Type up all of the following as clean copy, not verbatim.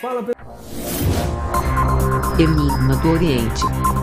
Fala, Enigma do Oriente.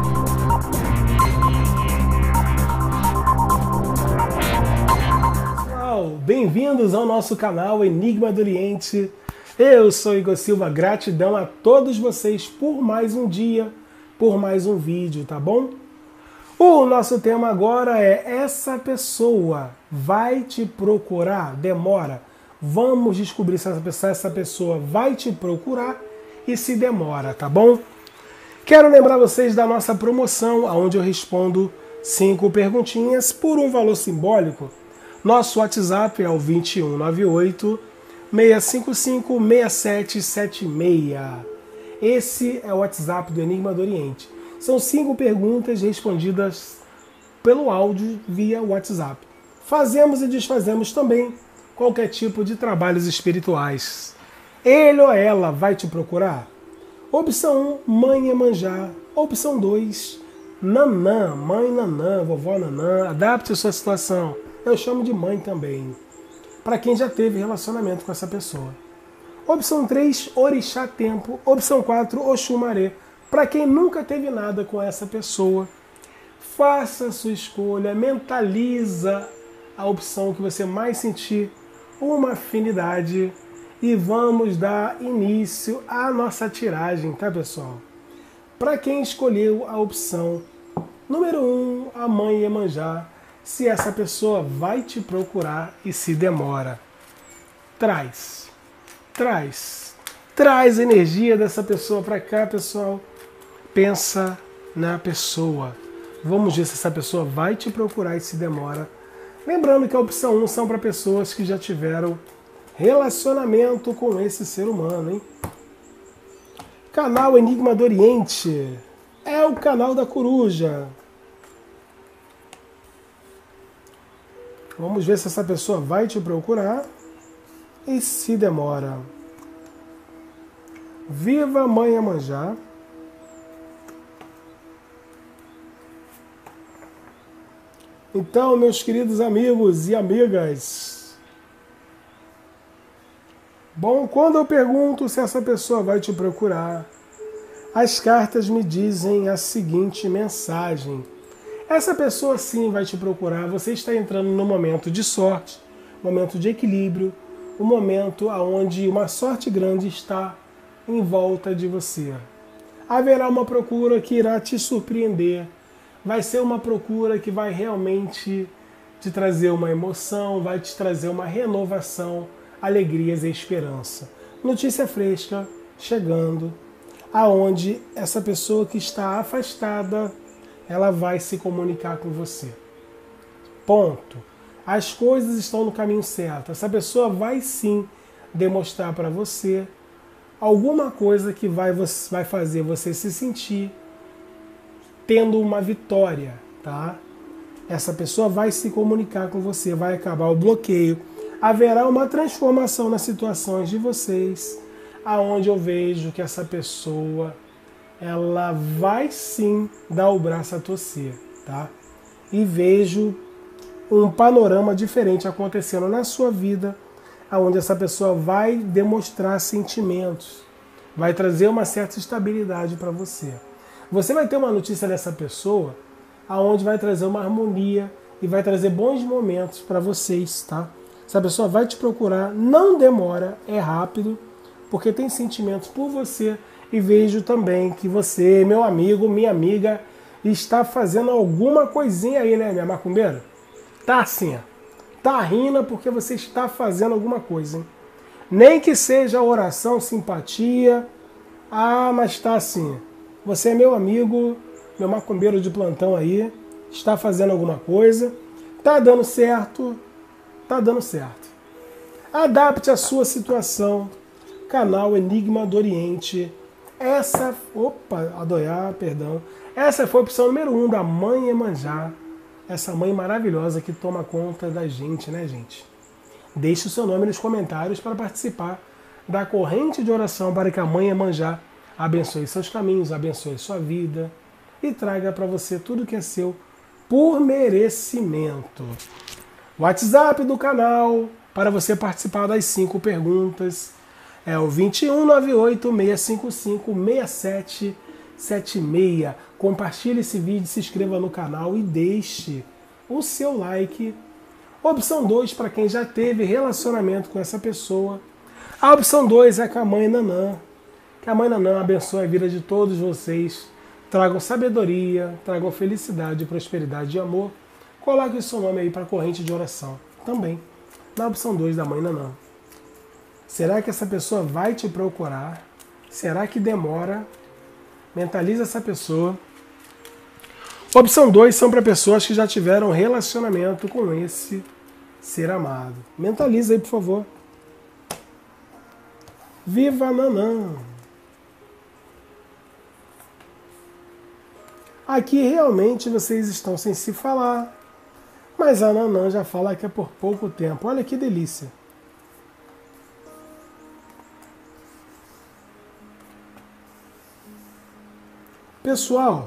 pessoal, bem-vindos ao nosso canal Enigma do Oriente. Eu sou Igor Silva, gratidão a todos vocês por mais um dia, por mais um vídeo, tá bom? O nosso tema agora é: essa pessoa vai te procurar? Demora? Vamos descobrir se essa pessoa vai te procurar e se demora, tá bom? Quero lembrar vocês da nossa promoção, onde eu respondo 5 perguntinhas por um valor simbólico. Nosso WhatsApp é o 2198 655 6776. Esse é o WhatsApp do Enigma do Oriente. São 5 perguntas respondidas pelo áudio via WhatsApp. Fazemos e desfazemos também qualquer tipo de trabalhos espirituais. Ele ou ela vai te procurar? Opção 1, mãe Iemanjá. Opção 2, Nanã, mãe Nanã, vovó Nanã. Adapte a sua situação. Eu chamo de mãe também, para quem já teve relacionamento com essa pessoa. Opção 3, Orixá Tempo. Opção 4, Oxumaré, para quem nunca teve nada com essa pessoa. Faça a sua escolha, mentaliza a opção que você mais sentir uma afinidade e vamos dar início à nossa tiragem, tá, pessoal? Para quem escolheu a opção número 1, a mãe Iemanjá, se essa pessoa vai te procurar e se demora. Traz a energia dessa pessoa para cá, pessoal. Pensa na pessoa. Vamos ver se essa pessoa vai te procurar e se demora. Lembrando que a opção 1 são para pessoas que já tiveram relacionamento com esse ser humano, hein? Canal Enigma do Oriente é o canal da coruja. Vamos ver se essa pessoa vai te procurar e se demora. Viva Mãe Iemanjá. Então, meus queridos amigos e amigas, bom, quando eu pergunto se essa pessoa vai te procurar, as cartas me dizem a seguinte mensagem: essa pessoa sim vai te procurar. Você está entrando num momento de sorte, momento de equilíbrio, um momento onde uma sorte grande está em volta de você. Haverá uma procura que irá te surpreender. Vai ser uma procura que vai realmente te trazer uma emoção, vai te trazer uma renovação, alegrias e esperança. Notícia fresca chegando, aonde essa pessoa que está afastada, ela vai se comunicar com você. Ponto. As coisas estão no caminho certo. Essa pessoa vai sim demonstrar para você alguma coisa que vai fazer você se sentir tendo uma vitória, tá? Essa pessoa vai se comunicar com você, vai acabar o bloqueio. Haverá uma transformação nas situações de vocês, aonde eu vejo que essa pessoa ela vai sim dar o braço a torcer, tá? E vejo um panorama diferente acontecendo na sua vida, onde essa pessoa vai demonstrar sentimentos, vai trazer uma certa estabilidade para você. Você vai ter uma notícia dessa pessoa, aonde vai trazer uma harmonia e vai trazer bons momentos para vocês, tá? Essa pessoa vai te procurar, não demora, é rápido, porque tem sentimentos por você. E vejo também que você, meu amigo, minha amiga, está fazendo alguma coisinha aí, né, minha macumbeira? Tá assim, ó. Tá rindo porque você está fazendo alguma coisa, hein? Nem que seja oração, simpatia. Ah, mas tá assim. Você é meu amigo, meu macumbeiro de plantão aí, está fazendo alguma coisa. Tá dando certo. Tá dando certo. Adapte a sua situação. Canal Enigma do Oriente. Essa foi a opção número 1 da mãe Iemanjá. Essa mãe maravilhosa que toma conta da gente, né, gente? Deixe o seu nome nos comentários para participar da corrente de oração para que a mãe Iemanjá abençoe seus caminhos, abençoe sua vida e traga para você tudo que é seu por merecimento. WhatsApp do canal para você participar das 5 perguntas. É o 2198-655-6776. Compartilhe esse vídeo, se inscreva no canal e deixe o seu like. Opção 2 para quem já teve relacionamento com essa pessoa. A opção 2 é com a Mãe Nanã. Que a Mãe Nanã abençoe a vida de todos vocês. Tragam sabedoria, tragam felicidade, prosperidade e amor. Coloque o seu nome aí para a corrente de oração. Também na opção 2 da Mãe Nanã. Será que essa pessoa vai te procurar? Será que demora? Mentaliza essa pessoa. Opção 2 são para pessoas que já tiveram relacionamento com esse ser amado. Mentaliza aí, por favor. Viva Nanã! Aqui realmente vocês estão sem se falar. Mas a Nanã já fala que é por pouco tempo. Olha que delícia. Pessoal,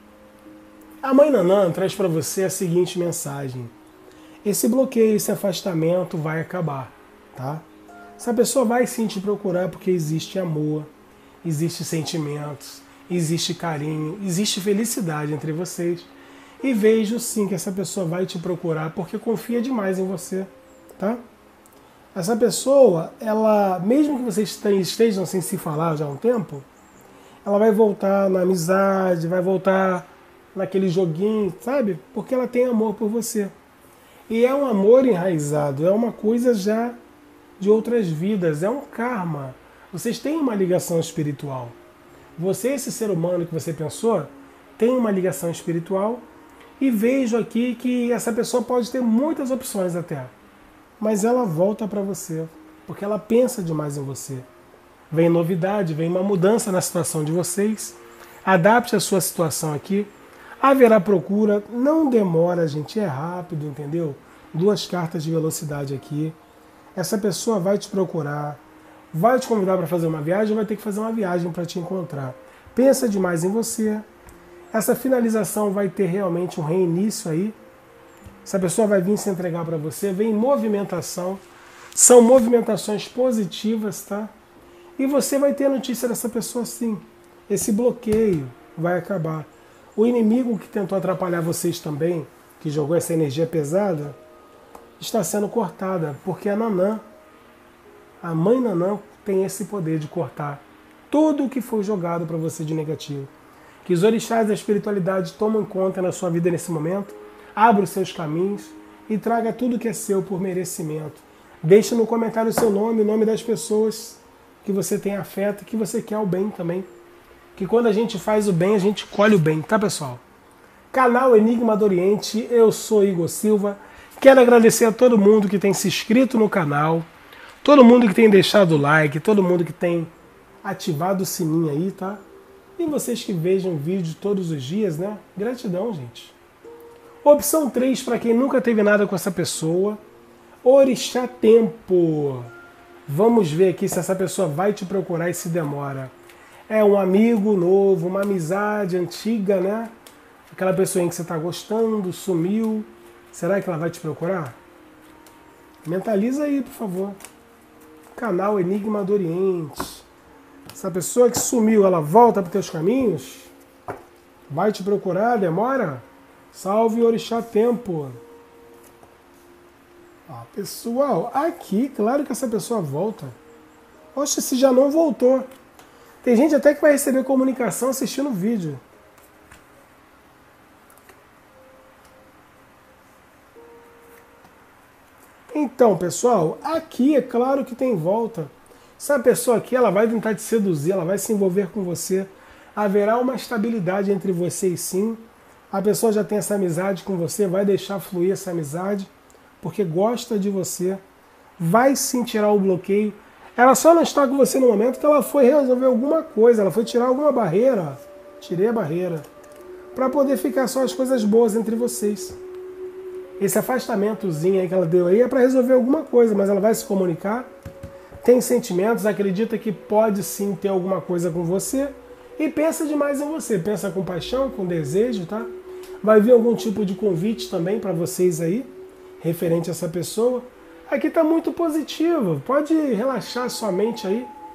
a Mãe Nanã traz para você a seguinte mensagem. Esse bloqueio, esse afastamento vai acabar, tá? Essa pessoa vai sim te procurar porque existe amor, existe sentimentos, existe carinho, existe felicidade entre vocês. E vejo sim que essa pessoa vai te procurar porque confia demais em você, tá? Essa pessoa, ela, mesmo que vocês estejam sem se falar já há um tempo, ela vai voltar na amizade, vai voltar naquele joguinho, sabe? Porque ela tem amor por você. E é um amor enraizado, é uma coisa já de outras vidas, é um karma. Vocês têm uma ligação espiritual. Você, esse ser humano que você pensou, tem uma ligação espiritual. E vejo aqui que essa pessoa pode ter muitas opções até. Mas ela volta para você, porque ela pensa demais em você. Vem novidade, vem uma mudança na situação de vocês. Adapte a sua situação aqui. Haverá procura, não demora, gente, é rápido, entendeu? 2 cartas de velocidade aqui. Essa pessoa vai te procurar, vai te convidar para fazer uma viagem, vai ter que fazer uma viagem para te encontrar. Pensa demais em você. Essa finalização vai ter realmente um reinício aí. Essa pessoa vai vir se entregar para você, vem movimentação. São movimentações positivas, tá? E você vai ter notícia dessa pessoa sim. Esse bloqueio vai acabar. O inimigo que tentou atrapalhar vocês também, que jogou essa energia pesada, está sendo cortada, porque a Nanã, a Mãe Nanã, tem esse poder de cortar tudo o que foi jogado para você de negativo. Que os orixás da espiritualidade tomem conta na sua vida nesse momento, abra os seus caminhos e traga tudo que é seu por merecimento. Deixe no comentário o seu nome, o nome das pessoas que você tem afeto, que você quer o bem também. Que quando a gente faz o bem, a gente colhe o bem, tá, pessoal? Canal Enigma do Oriente, eu sou Igor Silva. Quero agradecer a todo mundo que tem se inscrito no canal, todo mundo que tem deixado o like, todo mundo que tem ativado o sininho aí, tá? E vocês que vejam o vídeo todos os dias, né? Gratidão, gente. Opção 3, para quem nunca teve nada com essa pessoa. Orixá Tempo. Vamos ver aqui se essa pessoa vai te procurar e se demora. É um amigo novo, uma amizade antiga, né? Aquela pessoa em que você está gostando, sumiu. Será que ela vai te procurar? Mentaliza aí, por favor. Canal Enigma do Oriente. Essa pessoa que sumiu, ela volta para os teus caminhos? Vai te procurar? Demora? Salve Orixá Tempo. Pessoal, aqui, claro que essa pessoa volta. Oxe, se já não voltou. Tem gente até que vai receber comunicação assistindo o vídeo. Então, pessoal, aqui é claro que tem volta. Essa pessoa aqui, ela vai tentar te seduzir, ela vai se envolver com você. Haverá uma estabilidade entre vocês sim. A pessoa já tem essa amizade com você, vai deixar fluir essa amizade, porque gosta de você. Vai sim tirar o bloqueio. Ela só não está com você no momento que ela foi resolver alguma coisa, ela foi tirar alguma barreira. Tirei a barreira. Para poder ficar só as coisas boas entre vocês. Esse afastamentozinho aí que ela deu aí é para resolver alguma coisa, mas ela vai se comunicar. Tem sentimentos, acredita que pode sim ter alguma coisa com você e pensa demais em você. Pensa com paixão, com desejo, tá? Vai vir algum tipo de convite também para vocês aí, referente a essa pessoa. Aqui está muito positivo, pode relaxar sua mente aí.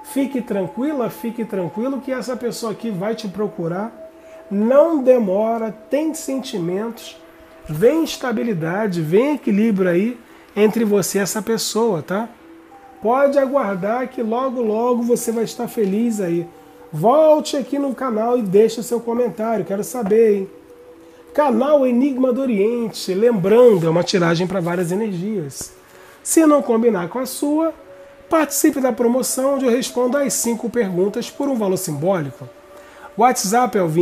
Fique tranquila, fique tranquilo que essa pessoa aqui vai te procurar. Não demora, tem sentimentos, vem estabilidade, vem equilíbrio aí entre você e essa pessoa, tá? Pode aguardar que logo, logo você vai estar feliz aí. Volte aqui no canal e deixe seu comentário, quero saber, hein? Canal Enigma do Oriente, lembrando, é uma tiragem para várias energias. Se não combinar com a sua, participe da promoção onde eu respondo as 5 perguntas por um valor simbólico. O WhatsApp é o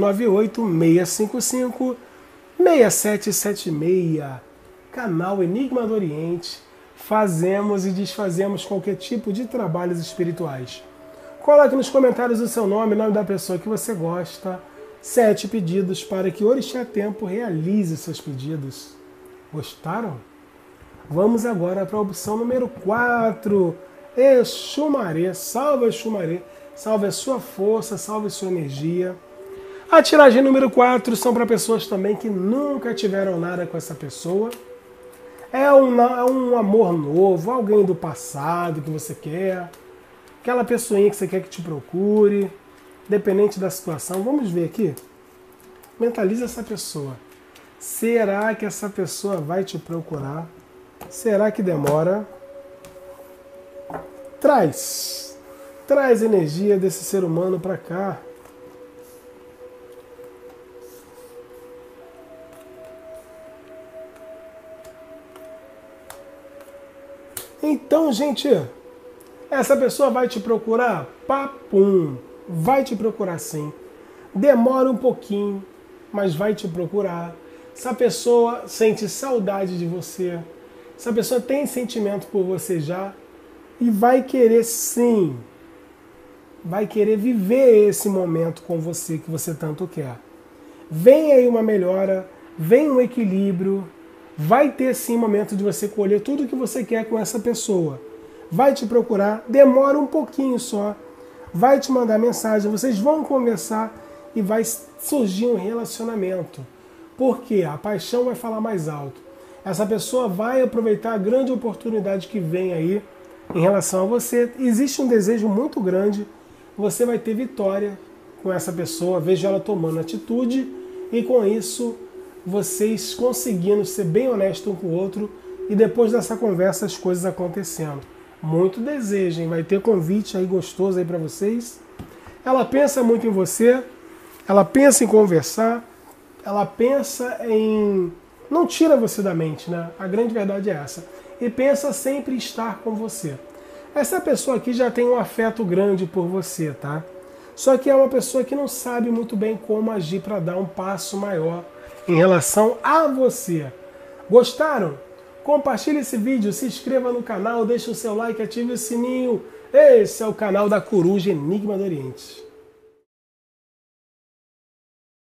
2198-655-6776. Canal Enigma do Oriente. Fazemos e desfazemos qualquer tipo de trabalhos espirituais. Coloque nos comentários o seu nome, o nome da pessoa que você gosta. 7 pedidos para que Orixá Tempo realize seus pedidos. Gostaram? Vamos agora para a opção número 4. Exumaré. Salve Exumaré. Salve a sua força, salve a sua energia. A tiragem número 4 são para pessoas também que nunca tiveram nada com essa pessoa. É um amor novo, alguém do passado que você quer. Aquela pessoinha que você quer que te procure. Dependente da situação. Vamos ver aqui. Mentaliza essa pessoa. Será que essa pessoa vai te procurar? Será que demora? Traz energia desse ser humano para cá. Então, gente, essa pessoa vai te procurar? Papum! Vai te procurar sim. Demora um pouquinho, mas vai te procurar. Essa pessoa sente saudade de você. Essa pessoa tem sentimento por você já. E vai querer sim. Vai querer viver esse momento com você que você tanto quer. Vem aí uma melhora, vem um equilíbrio. Vai ter sim momento de você colher tudo o que você quer com essa pessoa. Vai te procurar, demora um pouquinho só. Vai te mandar mensagem, vocês vão conversar e vai surgir um relacionamento. Porque a paixão vai falar mais alto. Essa pessoa vai aproveitar a grande oportunidade que vem aí em relação a você. Existe um desejo muito grande, você vai ter vitória com essa pessoa, vejo ela tomando atitude e com isso vocês conseguindo ser bem honestos um com o outro e depois dessa conversa as coisas acontecendo. Muito desejo, hein? Vai ter convite aí gostoso aí para vocês. Ela pensa muito em você, ela pensa em conversar, ela pensa em... Não tira você da mente, né? A grande verdade é essa. E pensa sempre em estar com você. Essa pessoa aqui já tem um afeto grande por você, tá? Só que é uma pessoa que não sabe muito bem como agir para dar um passo maior em relação a você. Gostaram? Compartilhe esse vídeo, se inscreva no canal, deixe o seu like, ative o sininho. Esse é o canal da Coruja Enigma do Oriente.